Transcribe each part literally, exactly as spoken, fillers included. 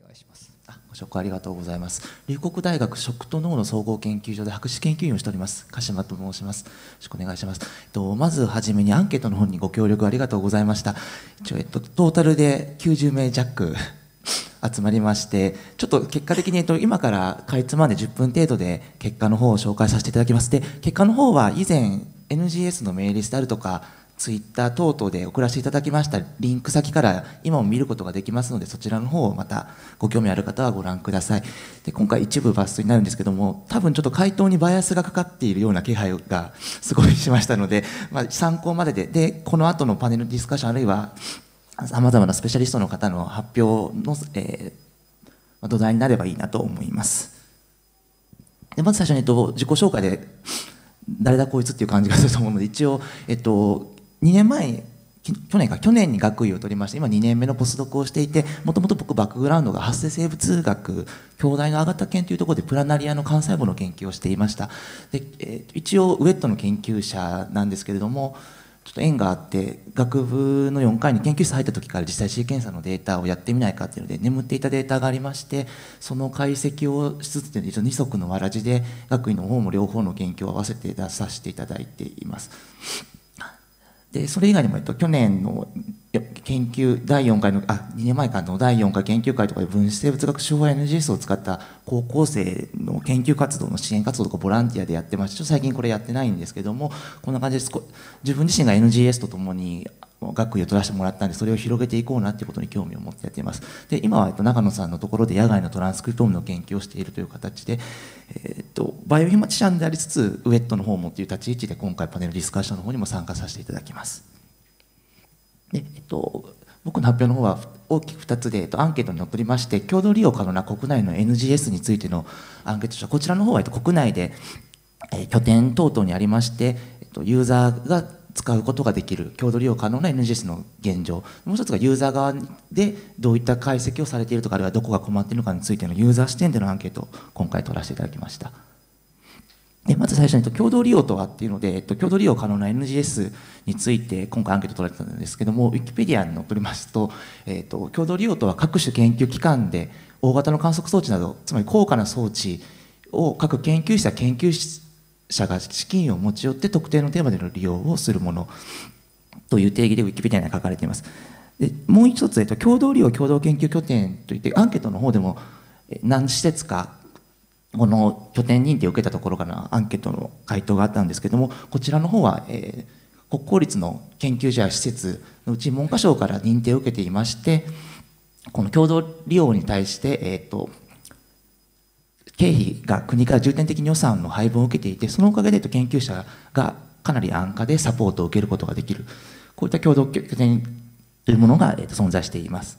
願いします。 あ、ご紹介ありがとうございます。龍谷大学食と脳の総合研究所で博士研究員をしております鹿島と申します。よろしくお願いします。えっと、まずはじめにアンケートの方にご協力ありがとうございました。一応、えっと、トータルできゅうじゅうめい弱集まりまして、ちょっと結果的に、えっと、今からかいつまんでじゅっぷん程度で結果の方を紹介させていただきます。で、結果の方は以前 エヌジーエス のメールリストであるとかツイッター等々で送らせていただきましたリンク先から今も見ることができますので、そちらの方をまたご興味ある方はご覧ください。で、今回一部抜粋になるんですけども、多分ちょっと回答にバイアスがかかっているような気配がすごいしましたので、まあ、参考までで、でこの後のパネルディスカッションあるいはさまざまなスペシャリストの方の発表の、えー、土台になればいいなと思います。でまず最初に、えっと、自己紹介で誰だこいつっていう感じがすると思うので、一応、えっと、にねんまえ去年か去年に学位を取りまして、今にねんめのポスドクをしていて、もともと僕バックグラウンドが発生生物学京大のアガタ研というところでプラナリアの幹細胞の研究をしていました。で、えー、一応ウェットの研究者なんですけれども、ちょっと縁があって学部のよんかいに研究室入った時から実際シーケンサーのデータをやってみないかっていうので眠っていたデータがありまして、その解析をしつつ一応二足のわらじで学位の方も両方の研究を合わせて出させていただいています。でそれ以外にも、えっと、去年の研究だいよんかいのあにねんまえかのだいよんかい研究会とかで分子生物学手法 エヌジーエス を使った高校生の研究活動の支援活動とかボランティアでやってまして、ちょっと最近これやってないんですけども、こんな感じで自分自身が エヌジーエス とともに学位を取らせてもらったんで、それを広げていこうなっていうことに興味を持ってやっています。で今は、えっと、長野さんのところで野外のトランスクリプトームの研究をしているという形で、えー、っとバイオヒマチシャンでありつつウェットの方もっていう立ち位置で今回パネルディスカッションの方にも参加させていただきます。でえっと、僕の発表の方は大きくふたつで、えっと、アンケートに載っておりまして、共同利用可能な国内の エヌジーエス についてのアンケート書、こちらの方は、えっと、国内で、えー、拠点等々にありまして、えっと、ユーザーが使うことができる共同利用可能な エヌジーエス の現状、もう一つがユーザー側でどういった解析をされているとか、あるいはどこが困っているのかについてのユーザー視点でのアンケートを今回取らせていただきました。でまず最初に、共同利用とはっていうので、えっと、共同利用可能な エヌジーエス について今回アンケート取られてたんですけども、ウィキペディアに載っておりますと、えっと、共同利用とは各種研究機関で大型の観測装置など、つまり高価な装置を各研究者研究者が資金を持ち寄って特定のテーマでの利用をするものという定義でウィキペディアに書かれています。でもう一つ、えっと、共同利用共同研究拠点といって、アンケートの方でも何施設かこの拠点認定を受けたところからアンケートの回答があったんですけども、こちらの方は、えー、国公立の研究所や施設のうち文科省から認定を受けていまして、この共同利用に対して、えー、と経費が国から重点的に予算の配分を受けていて、そのおかげで研究者がかなり安価でサポートを受けることができる、こういった共同拠点というものが、えー、と存在しています。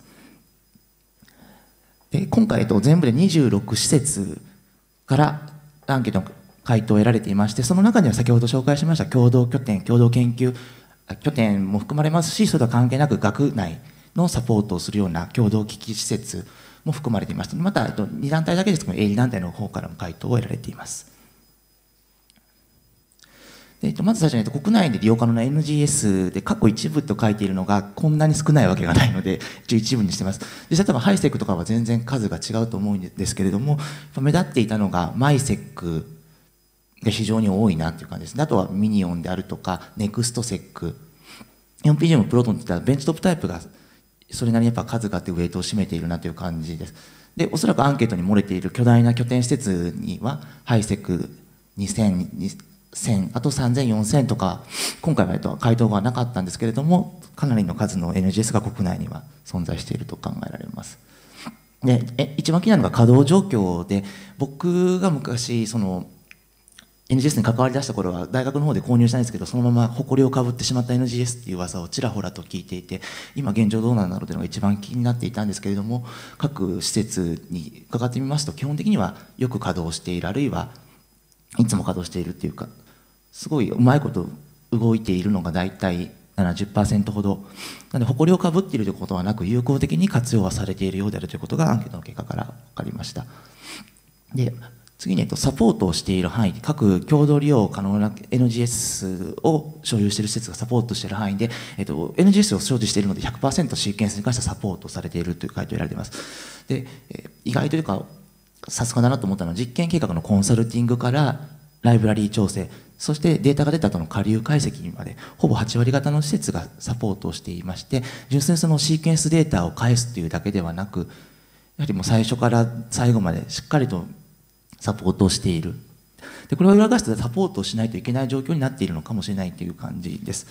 で今回、えー、と全部でにじゅうろく施設からアンケートの回答を得られていまして、その中には先ほど紹介しました共同拠点共同研究拠点も含まれますし、それとは関係なく学内のサポートをするような共同機器施設も含まれていまして、またに団体だけですけど営利団体の方からも回答を得られています。でまず最初に、国内で利用可能な エヌジーエス で過去一部と書いているのがこんなに少ないわけがないので一応一部にしてます。実際多分ハイセックとかは全然数が違うと思うんですけれども、目立っていたのがマイセックが非常に多いなという感じですね。あとはミニオンであるとかネクストセック よんピージーエム プロトンといったベンチトップタイプがそれなりにやっぱ数があってウェイトを占めているなという感じです。でおそらくアンケートに漏れている巨大な拠点施設にはハイセックにせんせんあとさんぜんよんせんとか今回は回答がなかったんですけれども、かなりの数の エヌジーエス が国内には存在していると考えられます。でえ一番気になるのが稼働状況で、僕が昔その エヌジーエス に関わりだした頃は大学の方で購入したんですけど、そのまま埃をかぶってしまった エヌジーエス っていう噂をちらほらと聞いていて、今現状どうなんだろうというのが一番気になっていたんですけれども、各施設に伺ってみますと基本的にはよく稼働している、あるいはいつも稼働しているっていうか、すごいうまいこと動いているのが大体 ななじゅっパーセント ほどなので、埃をかぶっているということはなく有効的に活用はされているようであるということがアンケートの結果から分かりました。で次に、えっと、サポートをしている範囲で、各共同利用可能な エヌジーエス を所有している施設がサポートしている範囲で、えっと、エヌジーエス を所持しているので ひゃくパーセント シーケンスに関してはサポートされているという回答を得られています。で、意外というか、さすがだなと思ったのは、実験計画のコンサルティングからライブラリー調整、そしてデータが出た後の下流解析まで、ほぼはち割方の施設がサポートをしていまして、純粋にそのシーケンスデータを返すというだけではなく、やはりもう最初から最後までしっかりとサポートをしている。で、これを裏返してサポートをしないといけない状況になっているのかもしれないという感じです。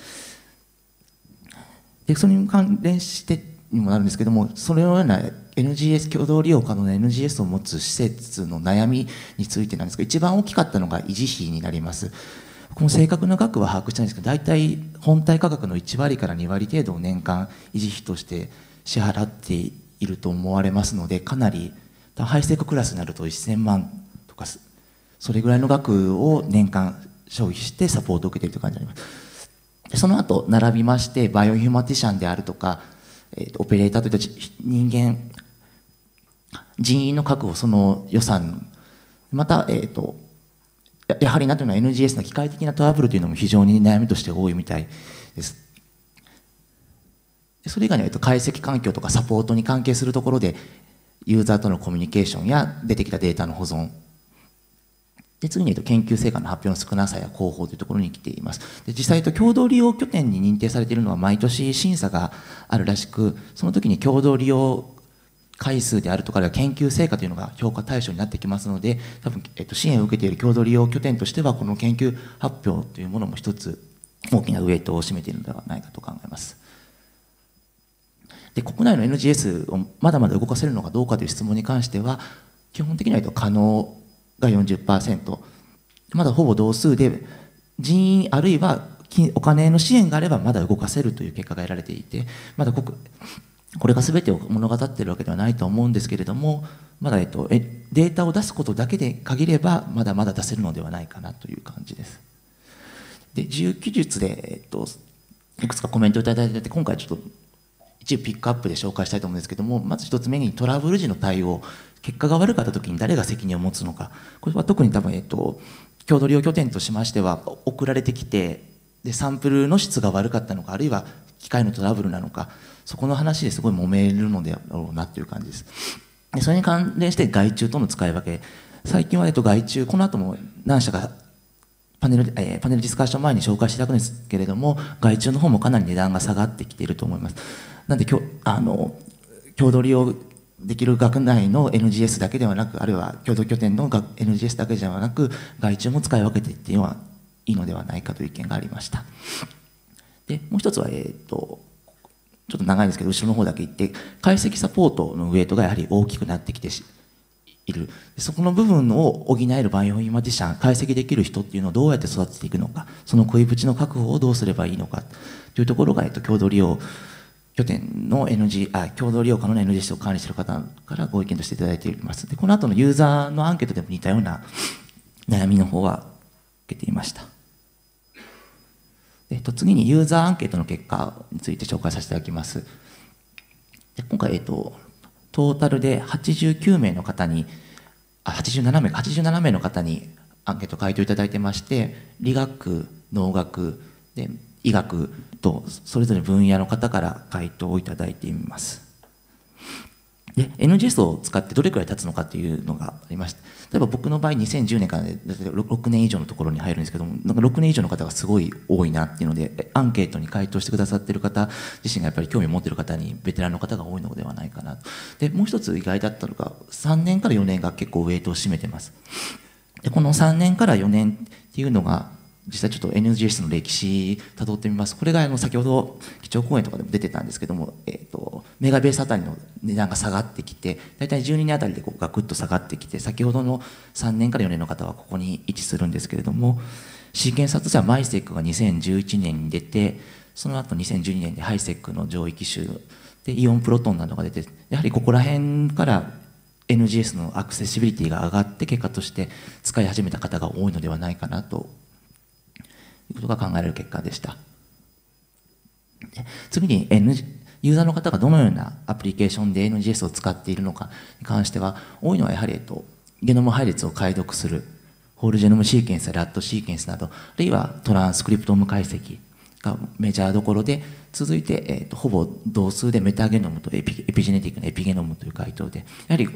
で、それに関連してにもなるんですけども、そのような エヌジーエス、共同利用可能な エヌジーエス を持つ施設の悩みについてなんですが、一番大きかったのが維持費になります。この正確な額は把握してないんですけど、大体本体価格のいち割からに割程度を年間維持費として支払っていると思われますので、かなりハイスペッククラスになるとせんまんとか、それぐらいの額を年間消費してサポートを受けているという感じになります。その後並びまして、バイオヒューマティシャンであるとか、えー、とオペレーターといった人間、人員の確保、その予算、また、えー、とやはりなんというのは エヌジーエス の機械的なトラブルというのも非常に悩みとして多いみたいです。それ以外には解析環境とかサポートに関係するところで、ユーザーとのコミュニケーションや出てきたデータの保存、で次に研究成果の発表の少なさや広報というところに来ています。で実際と共同利用拠点に認定されているのは毎年審査があるらしく、その時に共同利用回数であるとか研究成果というのが評価対象になってきますので、多分、えっと、支援を受けている共同利用拠点としてはこの研究発表というものも一つ大きなウエイトを占めているのではないかと考えます。で国内の エヌジーエス をまだまだ動かせるのかどうかという質問に関しては、基本的には可能が よんじゅっパーセント、 まだほぼ同数で、人員あるいはお金の支援があればまだ動かせるという結果が得られていて、まだこここれが全てを物語っているわけではないと思うんですけれども、まだ、えっと、データを出すことだけで限ればまだまだ出せるのではないかなという感じです。で自由記述で、えっと、いくつかコメントをいただいていて、今回ちょっと一部ピックアップで紹介したいと思うんですけども、まず一つ目にトラブル時の対応、結果が悪かった時に誰が責任を持つのか、これは特に多分、えっと、共同利用拠点としましては送られてきて、でサンプルの質が悪かったのか、あるいは機械のトラブルなのか、そこの話ですごい揉めるのであろうなという感じです。でそれに関連して外注との使い分け、最近は、えっと、外注、この後も何社かパネル、えー、パネルディスカッション前に紹介していただくんですけれども、外注の方もかなり値段が下がってきていると思います。なんできょあの共同利用できる学内の エヌジーエス だけではなく、あるいは共同拠点の エヌジーエス だけではなく、外注も使い分けていってのはいいのではないかという意見がありました。でもう一つは、えー、とちょっと長いんですけど、後ろの方だけ言って、解析サポートのウェイトがやはり大きくなってきている。そこの部分を補えるバイオインマティシャン、解析できる人っていうのをどうやって育てていくのか、その恋淵の確保をどうすればいいのかというところが、えっと、共同利用拠点の エヌジー、あ、共同利用可能な エヌジーエス を管理している方からご意見としていただいています。で、この後のユーザーのアンケートでも似たような悩みの方は受けていました。えっと、次にユーザーアンケートの結果について紹介させていただきます。で今回、えっと、トータルではちじゅうきゅうめいの方に、あ、はちじゅうななめい、はちじゅうななめいの方にアンケート回答いただいてまして、理学、農学、で医学とそれぞれ分野の方から回答をいただいています。で エヌジーエス を使ってどれくらい経つのかというのがありまして、例えば僕の場合にせんじゅうねんからろくねん以上のところに入るんですけども、なんかろくねん以上の方がすごい多いなっていうので、アンケートに回答してくださっている方自身がやっぱり興味を持っている方にベテランの方が多いのではないかなと。でもう一つ意外だったのがさんねんからよねんが結構ウェイトを占めてます。でこのさんねんからよねんっていうのが実際ちょっと エヌジーエス の歴史たどってみます。これがあの先ほど基調講演とかでも出てたんですけども、えー、とメガベースあたりの値段が下がってきて、大体じゅうにねんあたりでこうガクッと下がってきて、先ほどのさんねんからよねんの方はここに位置するんですけれども、シーケンサーとしてはマイセックがにせんじゅういちねんに出て、その後にせんじゅうにねんでハイセックの上位機種でイオンプロトンなどが出て、やはりここら辺から エヌジーエス のアクセシビリティが上がって、結果として使い始めた方が多いのではないかなということが考えられる結果でした。で次に、N、ユーザーの方がどのようなアプリケーションで エヌジーエス を使っているのかに関しては、多いのはやはり、えっと、 ゲノム配列を解読するホールジェノムシーケンスやラットシーケンスなど、あるいはトランスクリプトーム解析がメジャーどころで、続いて、えー、とほぼ同数でメタゲノムとエピ、エピジェネティックのエピゲノムという回答で、やはり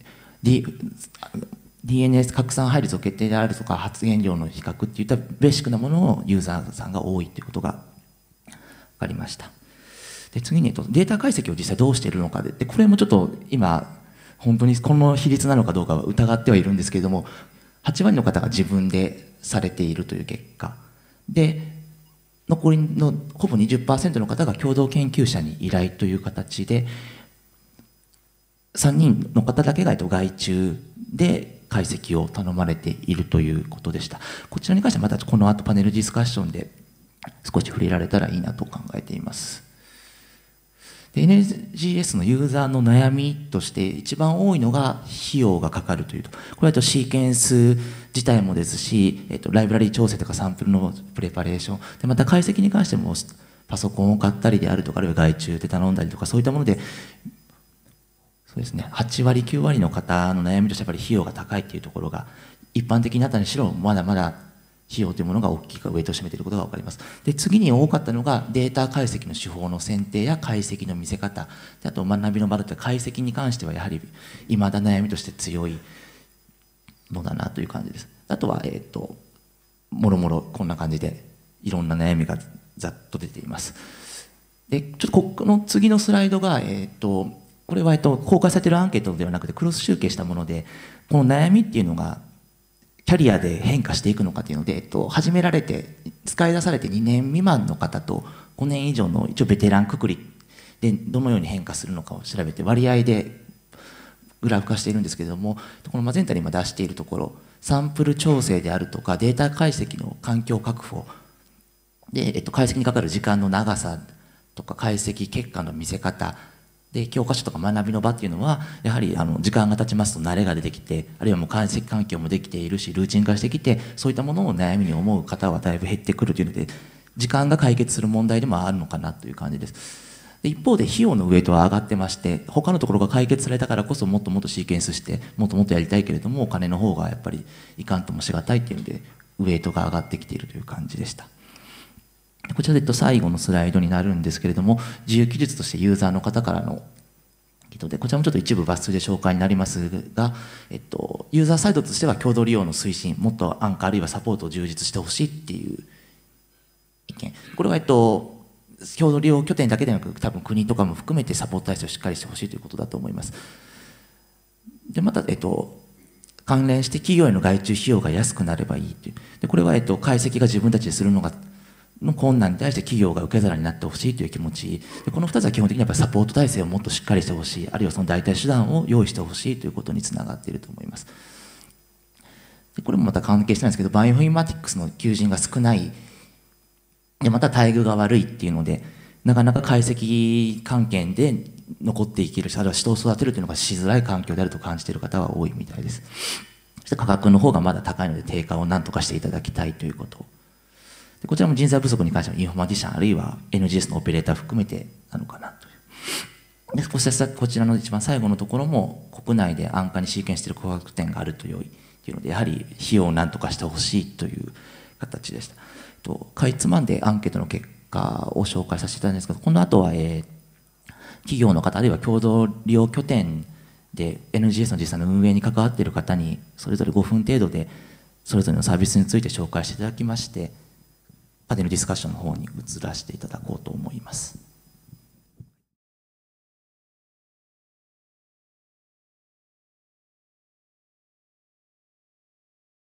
Dディーエヌエー 拡散配列を決定であるとか発現量の比較っていったベーシックなものをユーザーさんが多いということが分かりました。で次にデータ解析を実際どうしているのかで、でこれもちょっと今本当にこの比率なのかどうかは疑ってはいるんですけれども、はち割の方が自分でされているという結果で、残りのほぼ にじゅっパーセント の方が共同研究者に依頼という形で、さんにんの方だけが外注で解析を頼まれているということでした。こちらに関してはまたこの後パネルディスカッションで少し触れられたらいいなと考えています。で エヌジーエス のユーザーの悩みとして一番多いのが費用がかかるというと、これはとシーケンス自体もですし、えっと、ライブラリ調整とかサンプルのプレパレーションで、また解析に関してもパソコンを買ったりであるとか、あるいは外注で頼んだりとか、そういったものでそうですね、はち割きゅう割の方の悩みとしてやっぱり費用が高いっていうところが一般的になったにしろ、まだまだ費用というものが大きくウェイトを占めていることが分かります。で次に多かったのがデータ解析の手法の選定や解析の見せ方で、あと学びの場だったり解析に関してはやはりいまだ悩みとして強いのだなという感じです。あとはえっともろもろこんな感じでいろんな悩みがざっと出ています。でちょっとこの次のスライドがえっとこれは、えっと、公開されているアンケートではなくてクロス集計したもので、この悩みっていうのがキャリアで変化していくのかというので、えっと、始められて使い出されてにねん未満の方とごねん以上の一応ベテランくくりでどのように変化するのかを調べて割合でグラフ化しているんですけれども、このマゼンタに今出しているところ、サンプル調整であるとかデータ解析の環境確保で、えっと、解析にかかる時間の長さとか解析結果の見せ方で、教科書とか学びの場っていうのはやはりあの時間が経ちますと慣れが出てきて、あるいはもう解析環境もできているしルーチン化してきて、そういったものを悩みに思う方はだいぶ減ってくるというので、時間が解決する問題でもあるのかなという感じです。で一方で費用のウエイトは上がってまして、他のところが解決されたからこそもっともっとシーケンスしてもっともっとやりたいけれども、お金の方がやっぱりいかんともしがたいっていうのでウエイトが上がってきているという感じでした。こちらで最後のスライドになるんですけれども、自由記述としてユーザーの方からので、こちらもちょっと一部抜粋で紹介になりますが、えっと、ユーザーサイドとしては共同利用の推進、もっと安価あるいはサポートを充実してほしいっていう意見、これは、えっと、共同利用拠点だけでなく多分国とかも含めてサポート体制をしっかりしてほしいということだと思います。でまた、えっと、関連して企業への外注費用が安くなればいいという、でこれは、えっと、解析が自分たちでするのがの困難に対して企業が受け皿になってほしいという気持ちで、このふたつは基本的にやっぱりサポート体制をもっとしっかりしてほしい、あるいはその代替手段を用意してほしいということにつながっていると思います。でこれもまた関係してないんですけど、バイオインフォマティクスの求人が少ないで、また待遇が悪いっていうので、なかなか解析関係で残っていけるし、あるいは人を育てるというのがしづらい環境であると感じている方は多いみたいです。そして価格の方がまだ高いので低下を何とかしていただきたいということ。でこちらも人材不足に関してはインフォマティシャンあるいは エヌジーエス のオペレーター含めてなのかなという。でそしてこちらの一番最後のところも国内で安価にシーケンしている価格点があると良いというので、やはり費用を何とかしてほしいという形でした。とかいつまんでアンケートの結果を紹介させていただいたんですけど、この後は、えー、企業の方あるいは共同利用拠点で エヌジーエス の実際の運営に関わっている方にそれぞれごふん程度でそれぞれのサービスについて紹介していただきまして、パネルディスカッションの方に移らせていただこうと思います。